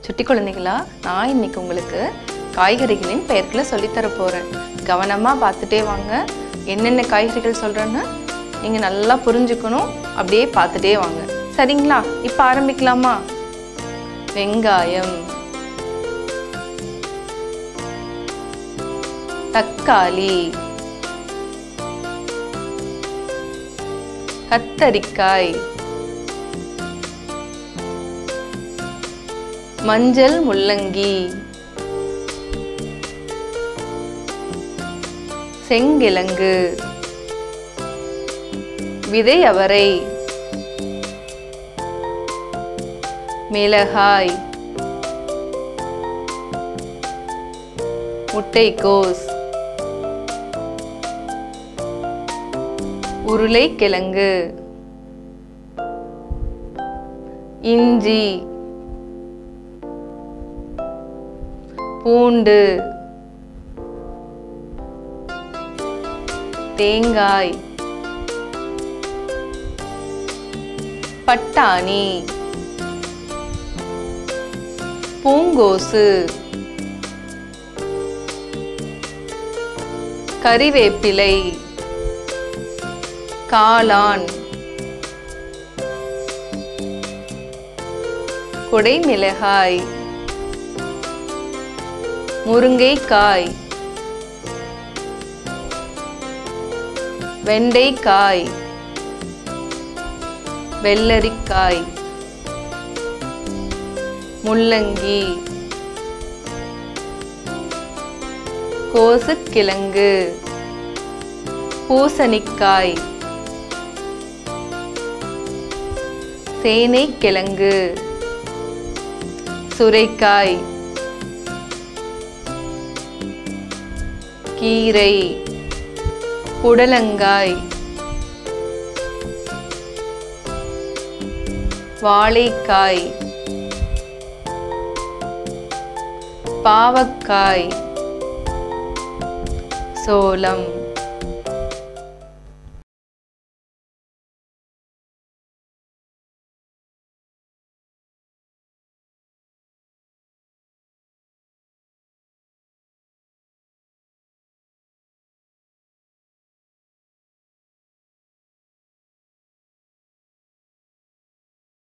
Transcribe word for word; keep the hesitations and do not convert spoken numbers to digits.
சுட்டி குழந்தைகளா, நான் இன்னைக்கு உங்களுக்கு காய்கறிகளின் பெயர்களை சொல்லித்தர போகிறேன். கவனமாக பார்த்துட்டே வாங்க. என்னென்ன காய்கறிகள் சொல்கிறேன்னு நீங்கள் நல்லா புரிஞ்சுக்கணும். அப்படியே பார்த்துட்டே வாங்க, சரிங்களா? இப்போ ஆரம்பிக்கலாமா? வெங்காயம், தக்காளி, கத்தரிக்காய், மஞ்சள் முள்ளங்கி, செங்கிழங்கு, விதை அவரை, மிளகாய், முட்டைக்கோஸ், உருளைக்கிழங்கு, இஞ்சி, பூண்டு, தேங்காய், பட்டாணி, பூங்கோசு, கறிவேப்பிலை, காளான், குடைமிளகாய், முருங்கைக்காய், வெண்டைக்காய், வெள்ளரிக்காய், முள்ளங்கி, கோசுக்கிழங்கு, பூசணிக்காய், சேனைக்கிழங்கு, சுரைக்காய், கீரை, புடலங்காய், வாழைக்காய், பாவக்காய், சோளம்.